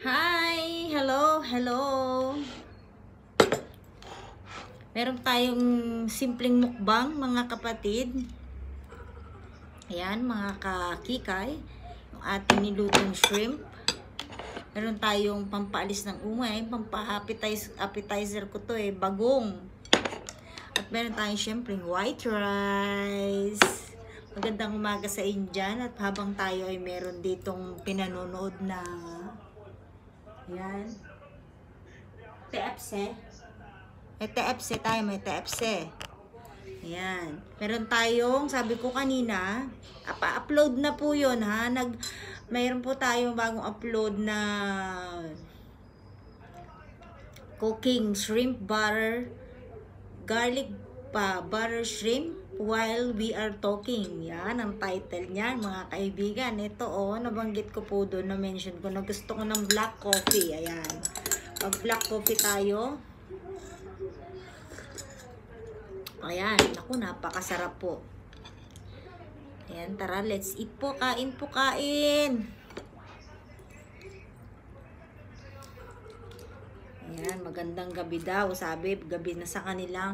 Hi! Hello! Hello! Meron tayong simpleng mukbang mga kapatid. Ayan, mga kakikay. Yung ating nilutong shrimp. Meron tayong pampaalis ng umay. Appetizer ko to bagong. At meron tayong syempleng white rice. Magandang umaga sa inyo dyan. At habang tayo ay meron ditong pinanonood na ayan, TFC. May TFC tayo, may TFC. Ayan. Meron tayong, sabi ko kanina, upload na po yun ha. Mayroon po tayong bagong upload na cooking shrimp butter, garlic butter shrimp while we are talking. Yan, ang title niyan mga kaibigan. Ito nabanggit ko po doon, na-mention ko na gusto ko ng black coffee. Ayan. Pag black coffee tayo, ayan, naku, napakasarap po. Ayan, tara, let's eat po. Kain po, kain. Ayan, magandang gabi daw. Sabi, gabi na sa kanila.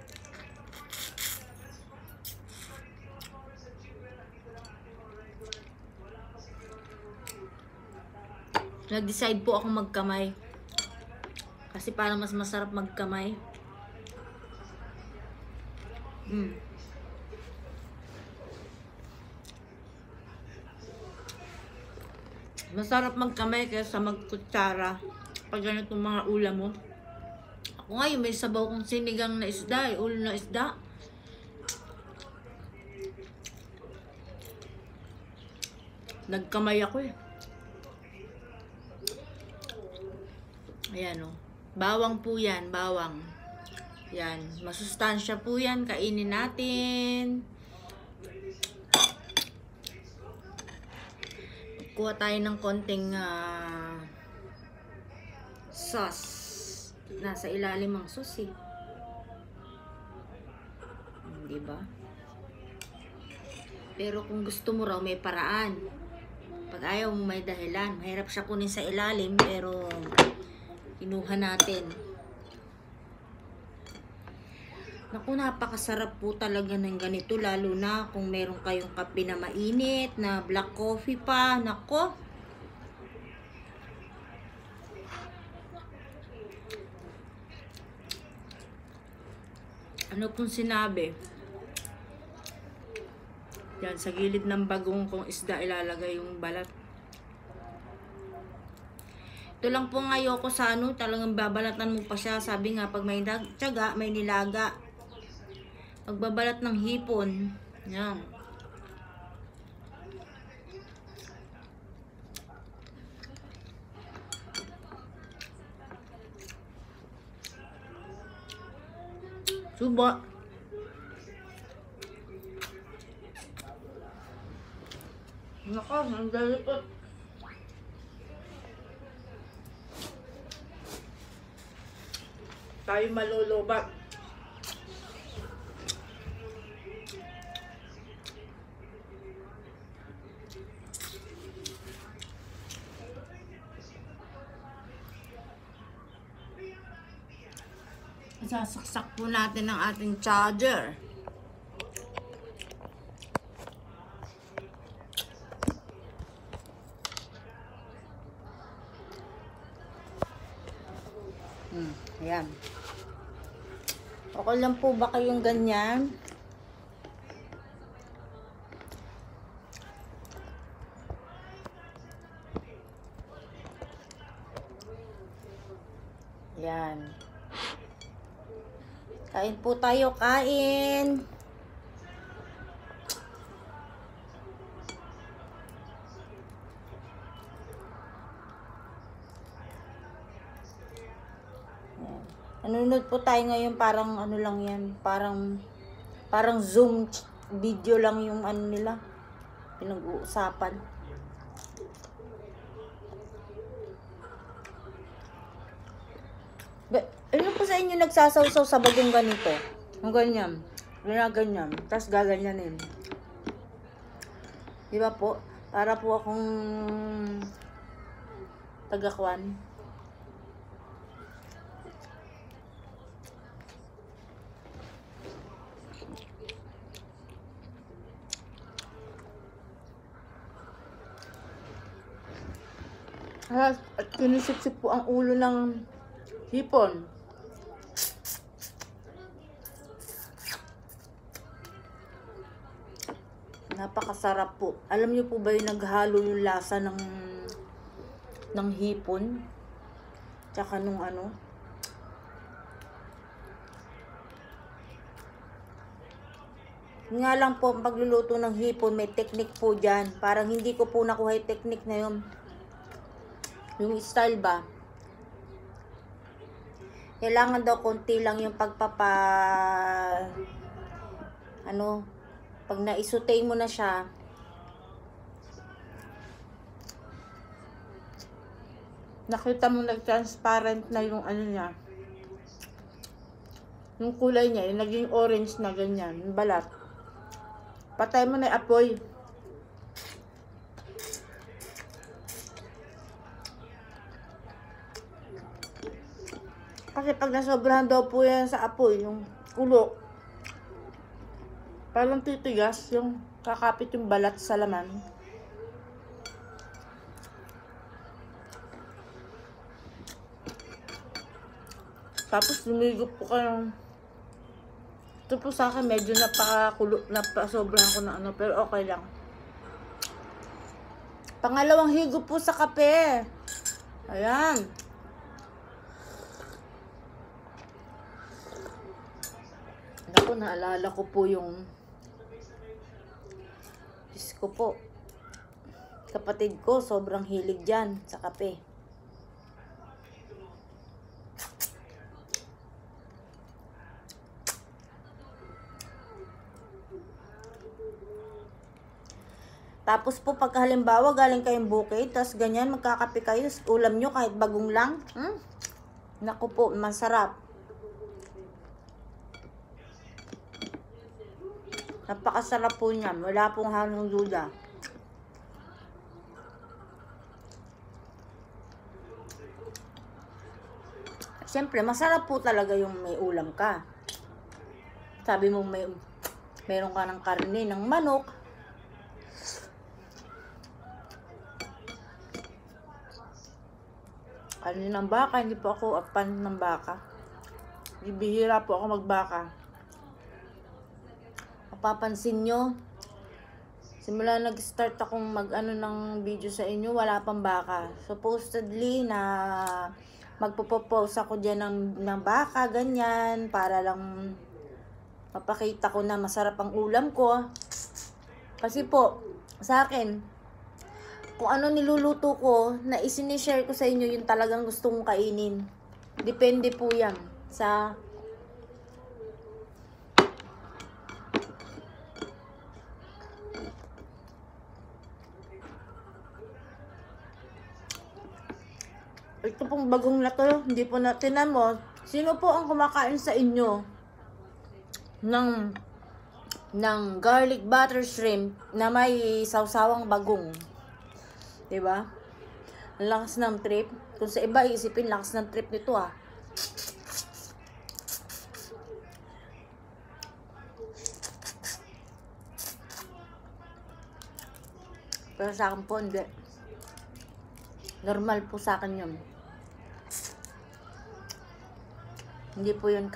Nag-decide po ako magkamay. Kasi parang mas masarap magkamay. Masarap magkamay kaysa magkutsara pag ganitong mga ulam mo. Ako ngayon may sabaw kong sinigang na isda, ulo na isda. Nagkamay ako Ayan bawang po yan, bawang. Yan, masustansya po yan, kainin natin. Kuha tayo ng konting sauce. Nasa ilalim ang sauce diba? Pero kung gusto mo raw, may paraan. Pag ayaw mo, may dahilan. Mahirap siya kunin sa ilalim, pero kinuha natin. Naku, napakasarap po talaga ng ganito, lalo na kung meron kayong kape na mainit, na black coffee pa. Nako. Ano pong sinabi? Yan, sa gilid ng bagong kong isda ilalagay yung balat. Ito lang po ayoko sa talagang babalatan mo pa siya. Sabi nga, pag may tiyaga, may nilaga. Pagbabalat ng hipon. Yan. Suba. Nako, ang dalikot. Tayo malulubat. Sasaksak po natin ang ating charger. Ayan. Okay lang po ba kayong ganyan? Ayan. Kain po tayo, kain. Nanonood po tayo ngayon, parang ano lang yan, parang Zoom video lang yung nila, pinag-uusapan. Ano po sa inyo nagsasawsaw sa bagong ganito? Ang ganyan. Ganyan. Tapos gaganyanin. Di ba po? Para po akong Tagakwan. At sinisip-sip po ang ulo ng hipon. Napakasarap po. Alam niyo po ba yung naghalo yung lasa ng hipon? Tsaka nung ano? Nga lang po, pagluluto ng hipon, may technique po dyan. Parang hindi ko po nakuha yung technique na yun. Yung style ba? Kailangan daw konti lang yung pag naisutay mo na siya, nakita mo nag-transparent na yung ano niya, yung kulay niya, yung naging orange na ganyan, yung balat. Patay mo na yung apoy. Kasi pag nasobrahan daw po yan sa apoy, yung ulo, parang titigas, yung kakapit yung balat sa laman. Tapos lumigop po kayo. Ito po sa akin, medyo napasobrahan ko na ano, pero okay lang. Pangalawang higop po sa kape. Ayan. Ako, naalala ko po yung Diyos ko po, kapatid ko, sobrang hilig dyan sa kape. Tapos po, pag halimbawa galing kayong bukid, tapos ganyan, magkakape kayo, ulam nyo kahit bagong lang. Naku po, masarap. Napakasarap po niyan. Wala pong halong duda. Siyempre, masarap po talaga yung may ulam ka. Sabi mo meron ka ng karne ng manok. Karne ng baka. Hindi po ako fan ng baka. Bibihira po ako magbaka. Papansin nyo, simula nag-start akong mag-ano ng video sa inyo, wala pang baka. Supposedly na magpo-post ako dyan ng baka, ganyan, para lang mapakita ko na masarap ang ulam ko. Kasi po, sa akin, kung ano niluluto ko, na isinishare ko sa inyo yung talagang gusto kong kainin. Depende po yan sa ito pong bagong na to, hindi po natin mo. Sino po ang kumakain sa inyo ng garlic butter shrimp na may sawsawang bagong? Diba? Ang lakas ng trip. Kung sa iba, isipin, lakas ng trip nito ah. Pero sa akin po, hindi. Normal po sa akin yun. Hindi po yun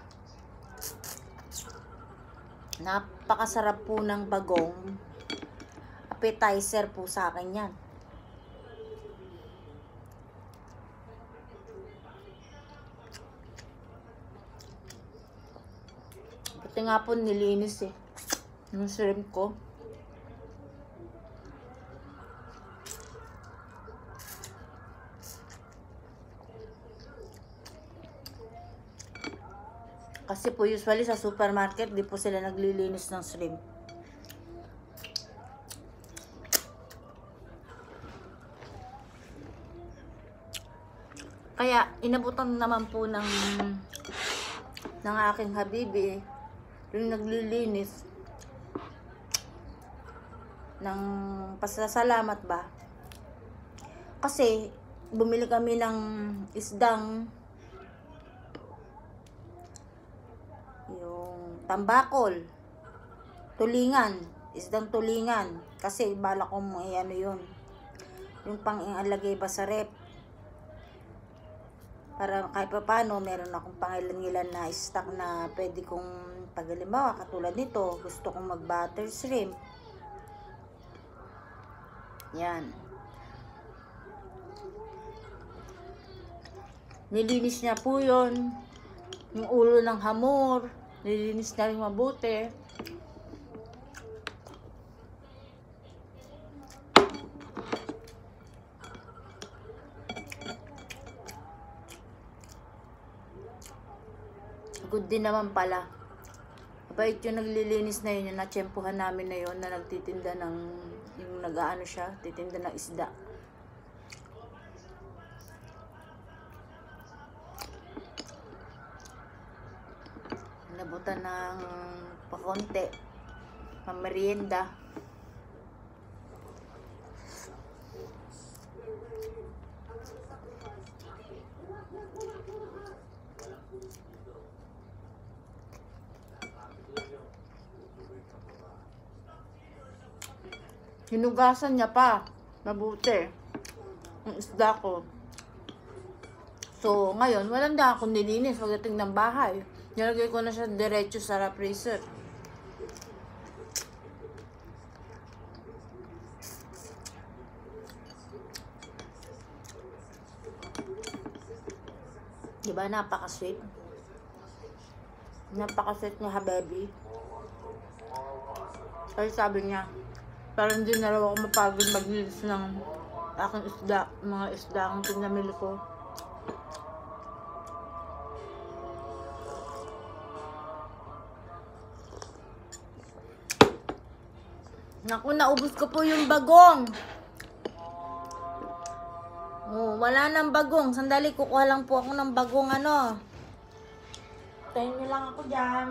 napakasarap po ng bagong. Appetizer po sa akin yan. Buti nga po nilinis eh. Yung shrimp ko. Kasi po usually sa supermarket, di po sila naglilinis ng shrimp. Kaya inabutan naman po ng aking habibi yung naglilinis ng pasasalamat ba. Kasi bumili kami ng isdang yung tambakol, tulingan, isdang tulingan. Kasi bala ko mo ano yun, yung pang ialagay ba sa rep. Para kahit pa paano, meron akong pangilan-ilan na stock na pwede kong pag-halimbawa, katulad nito, gusto kong mag-butter shrimp. Yan. Nilinis niya po yun. Yung ulo ng hamor, nilinis na rin mabuti. Good din naman pala. Mabait yung naglilinis na yun, yung natsyempohan namin na yun, na nagtitinda ng, yung nag-aano siya, titinda ng isda. Nabutan ng pakonti, pamerienda. Hinugasan niya pa mabuti ang isda ko. So, ngayon, wala na akong nilinis pagdating ng bahay. Nilagay ko na siya diretso sa freezer. Diba, napaka-sweet? Napaka-sweet niya, habibi. Kasi sabi niya, parang hindi na raw ako mapagod maglinis ng aking isda, mga isda ang pinamili ko. Naku, naubos ko po yung bagong. Oh, wala nang bagong. Sandali, kukuha lang po ako ng bagong ano. Tayo nyo lang ako dyan.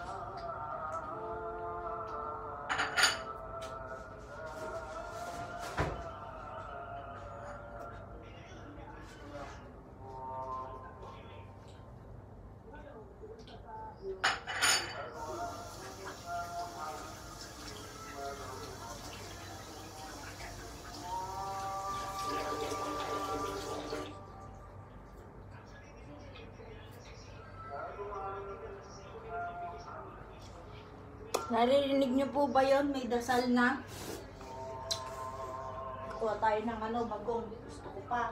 Naririnig niyo po ba yun? May dasal na. Kuha tayo ng ano, bagong. Gusto ko pa.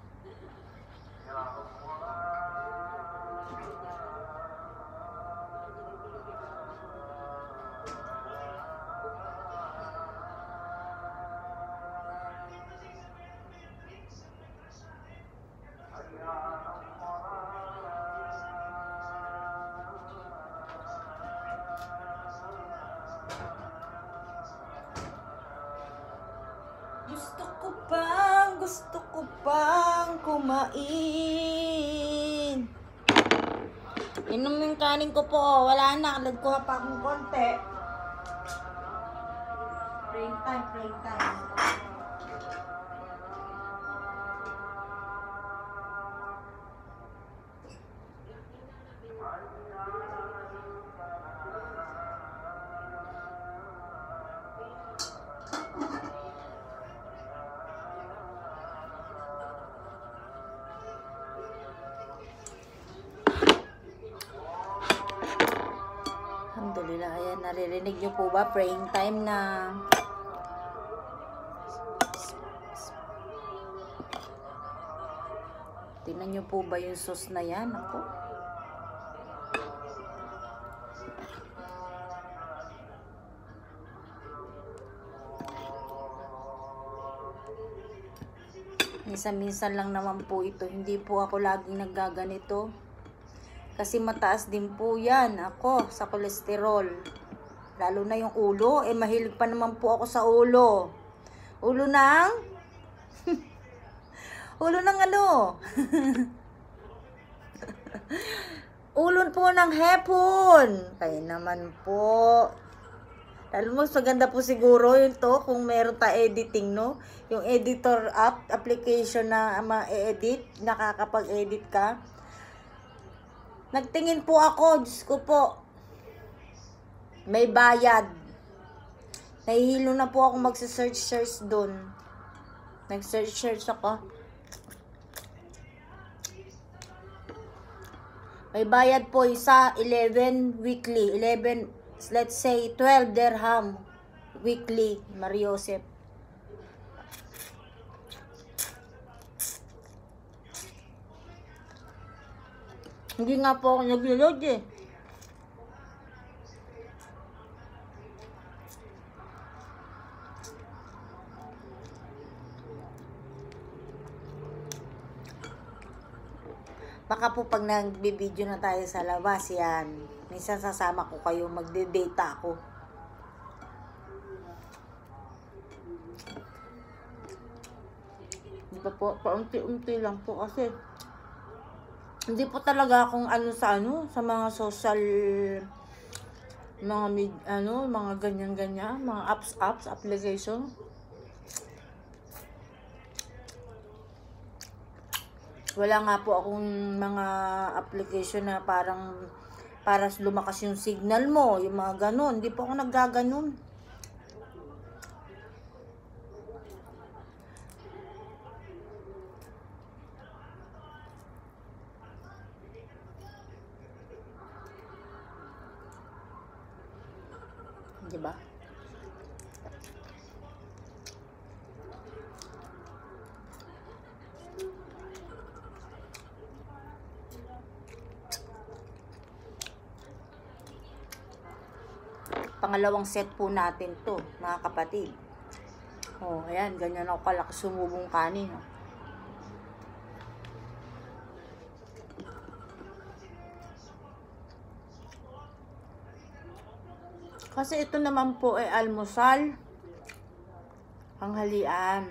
Gusto ko pang kumain. Inom yung kanin ko po. Wala na. Nagkuha pa akong konti. Praying time, praying time. Alhamdulillah, ayan, naririnig niyo po ba? Praying time na. Tingnan niyo po ba yung sauce na yan? Ako. Minsan-minsan lang naman po ito. Hindi po ako laging naggaganito. Kasi mataas din po yan ako sa kolesterol. Lalo na yung ulo. Eh, mahilig pa naman po ako sa ulo. Ulo ng? Ulo ng ano? Ulo po ng hepon. Kaya naman po. Alam mo, maganda po siguro yun to kung meron ta editing, no? Yung editor app, application na ma-edit, nakakapag-edit ka. Nagtingin po ako, Diyos ko po. May bayad. Nahihilo na po ako magsa-search doon. Nag-search ako. May bayad po isa, 11 weekly. 11, let's say, 12 dirham weekly, Mariosep. Hindi nga po ako nag-load eh. Baka po pag nagbe-video na tayo sa labas, yan. Minsan sasama ko kayo, magde-data ako. Di ba po, paunti-unti lang po kasi. Hindi po talaga akong sa mga social, mga ganyan-ganyan, mga apps, application. Wala nga po akong mga application na parang para lumakas yung signal mo, yung mga ganon. Hindi po ako naggaganon. Diba? Pangalawang set po natin to, mga kapatid. Oh, ayan, ganyan ako kalaki sumubong kanin. Oh. Kasi ito naman po ay almusal, panghalian.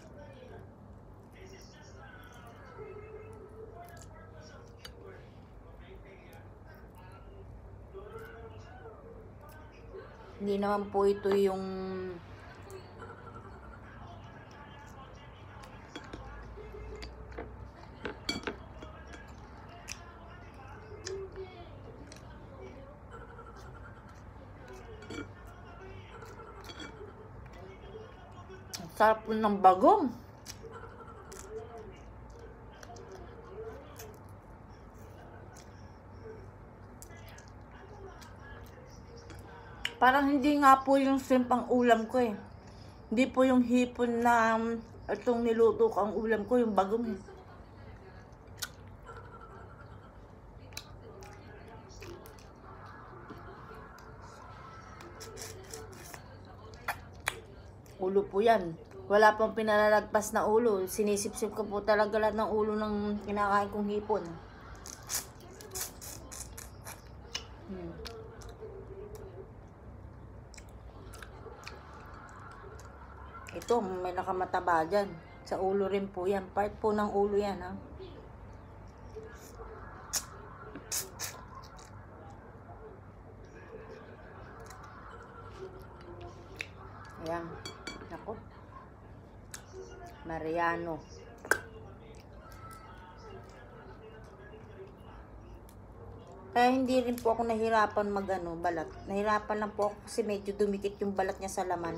Hindi naman po ito yung sarap po ng bagong. Parang hindi nga po yung shrimp ang ulam ko eh. Hindi po yung hipon na itong niluto ko ang ulam ko, yung bagong eh. Ulo po yan. Wala pang pinalalagpas na ulo. Sinisip-sip ko po talaga lahat ng ulo ng kinakain kong hipon. Ito, may nakamataba dyan. Sa ulo rin po yan. Part po ng ulo yan, ha. Ayan. Ako. Mariano. Kaya hindi rin po ako nahirapan balat. Nahirapan lang po ako kasi medyo dumikit yung balat niya sa laman.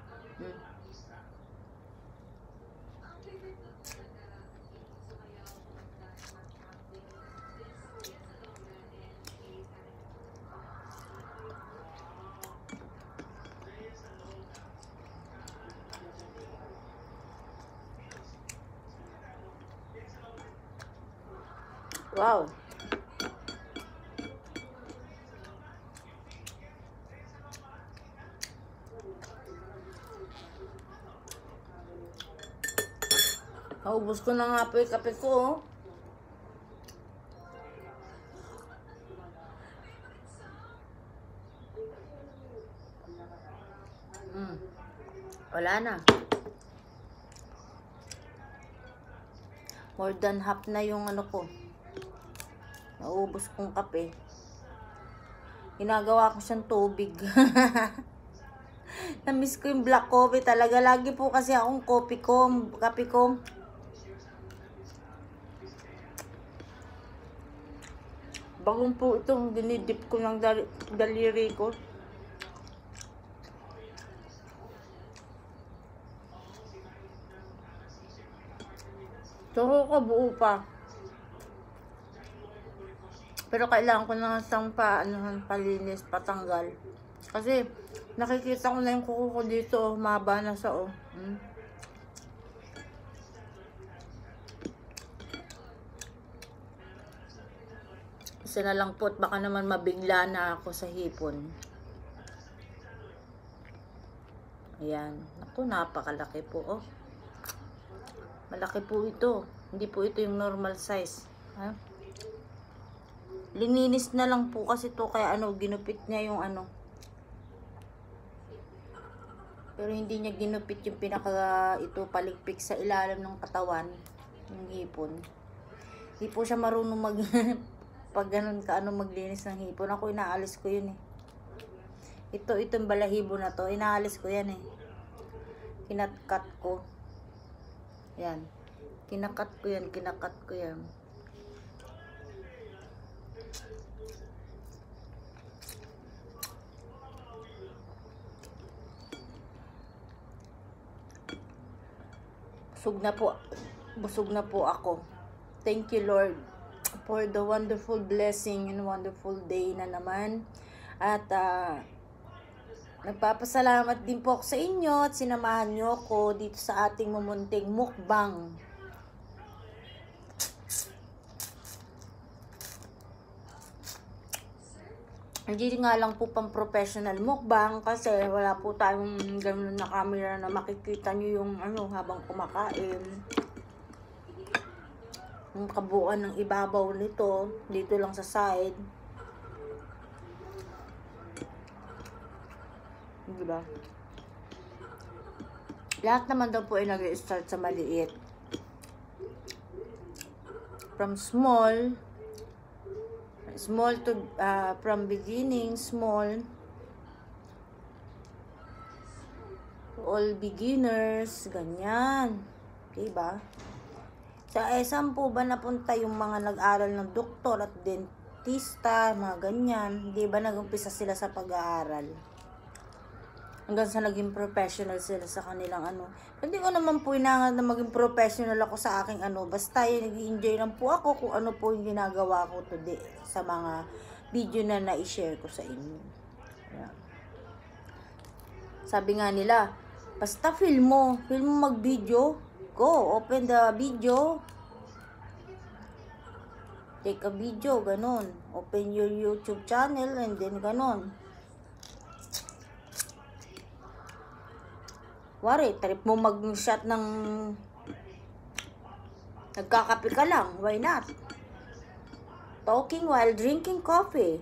Wow. Naubos ko na nga po yung kape ko. Wala na. More than half na yung ko. Naubos kong kape. Ginagawa ko siyang tubig. Na-miss ko yung black coffee talaga. Lagi po kasi akong kape ko. Bagong po itong dinidip ko ng daliri ko. So, kabuo pa. Pero kailangan ko na siyang palinis, patanggal. Kasi, nakikita ko na yung kuko ko dito, oh. Mahaba na siya, oh. Isa na lang po, baka naman mabigla na ako sa hipon. Ayan. Naku, napakalaki po, oh. Malaki po ito. Hindi po ito yung normal size. Ha? Lininis na lang po kasi to kaya ginupit niya yung Pero hindi niya ginupit yung ito paligpik sa ilalim ng katawan, yung hipon. Hindi po siya marunong pag ganun ka maglinis ng hipon. Ako inaalis ko yun eh. Itong balahibo na to, inaalis ko yan eh. Kinatkat ko. Yan. Kinakat ko yan. Busog na po ako. Thank you, Lord, for the wonderful blessing and wonderful day na naman. At nagpapasalamat din po ako sa inyo at sinamahan nyo ako dito sa ating mumunting mukbang. Hindi nga lang po pang professional mukbang kasi wala po tayong gano'n na camera na makikita nyo yung habang kumakain. Yung kabuuan ng ibabaw nito, dito lang sa side. Diba? Lahat naman daw po ay nag-start sa maliit. From small to from beginning small to all beginners, ganyan. Okay ba? Sa saan po ba napunta yung mga nag-aral ng doktor at dentista, mga ganyan? Di ba nag-umpisa sila sa pag-aaral hanggang sa naging professional sila sa kanilang Hindi ko naman po inangan na maging professional ako sa aking basta nag-i-enjoy lang po ako kung ano po yung ginagawa ko today sa mga video na na-share ko sa inyo. Ayan. Sabi nga nila, basta film mo mag-video, go, open the video, take a video, ganon, open your YouTube channel and then ganon. Wari, trip mo mag-shot ng nagkakape ka lang. Why not? Talking while drinking coffee.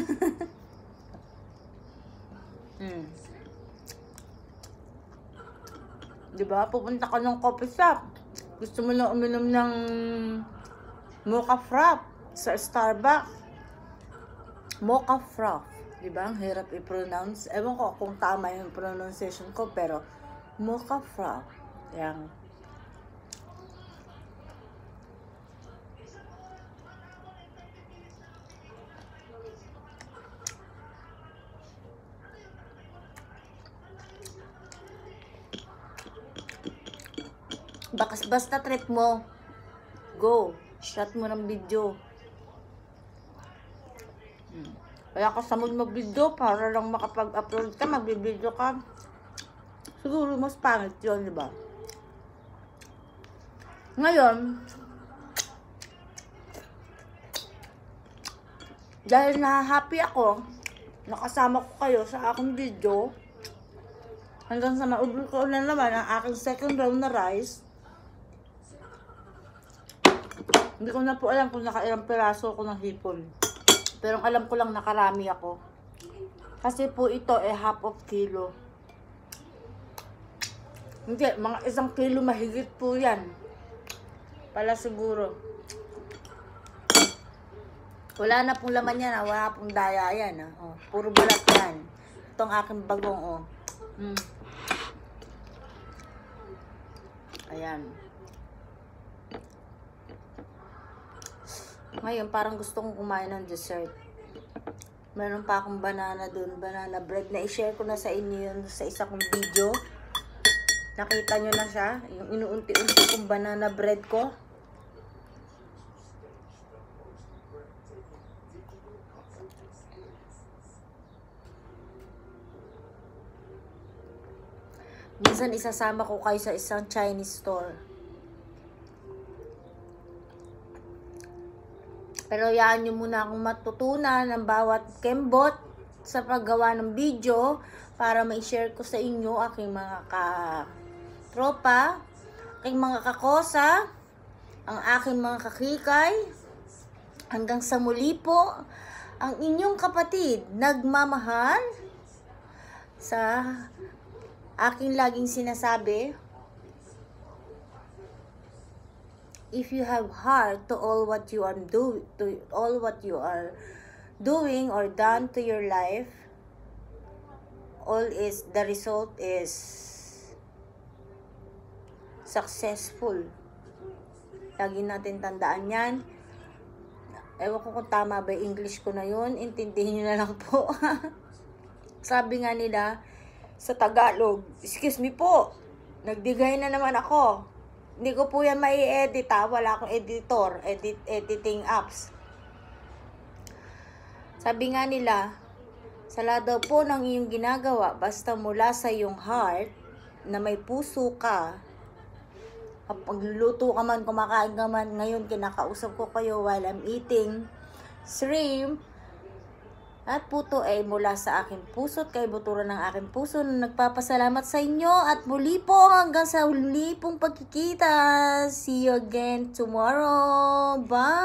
Diba? Pupunta ka ng coffee shop. Gusto mo lang uminom ng mocha frap sa Starbucks. Mocha frap. Diba? Ang hirap i-pronounce. Ewan ko kung tama yung pronunciation ko, pero mocha frap. Yan. Basta trip mo, go. Shot mo ng video. Kaya ka sa mood mag-video para lang makapag-upload ka, mag-video ka. Siguro mas pangit yun, di ba? Ngayon, dahil na-happy ako, nakasama ko kayo sa aking video, hanggang sa maubos ko na naman ang aking second round na rice. Hindi ko na po alam kung nakailang piraso ako ng hipon. Pero alam ko lang nakarami ako. Kasi po ito ay half of kilo. Hindi, mga 1 kilo mahigit po yan. Pala siguro. Wala na pong laman yan, wala pong daya yan. Puro balat yan. Itong aking bagong, Ayan. Ngayon, parang gusto kong kumain ng dessert. Meron pa akong banana dun, banana bread na i-share ko na sa inyo yun sa isa kong video. Nakita nyo na siya, yung inuunti-unti kong banana bread ko. Minsan isasama ko kayo sa isang Chinese store. Pero yaan nyo muna akong matutunan ng bawat kembot sa paggawa ng video para ma-share ko sa inyo aking mga katropa, aking mga kakosa, ang aking mga kakikay. Hanggang sa muli po, ang inyong kapatid, nagmamahal sa aking laging sinasabi, if you have heart to all what you are doing or done to your life, the result is successful. Lagi natin tandaan yan. Ewan ko kung tama ba yung English ko na yun. Intindihin nyo na lang po. Sabi nga nila sa Tagalog, excuse me po, nagdigay na naman ako. Hindi ko po yan mai-edit ha. Wala akong editing apps. Sabi nga nila, sala daw po ng iyong ginagawa, basta mula sa iyong heart, na may puso ka, kapag luluto ka man, kumakain ka man, ngayon kinakausap ko kayo while I'm eating shrimp, at puto ay mula sa aking puso at kay buturan ng aking puso na nagpapasalamat sa inyo. At muli po hanggang sa huli pong pagkikita. See you again tomorrow. Bye!